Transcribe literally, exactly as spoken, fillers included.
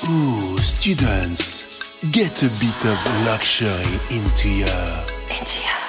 Ooh, students, get a bit of luxury into your... Into your...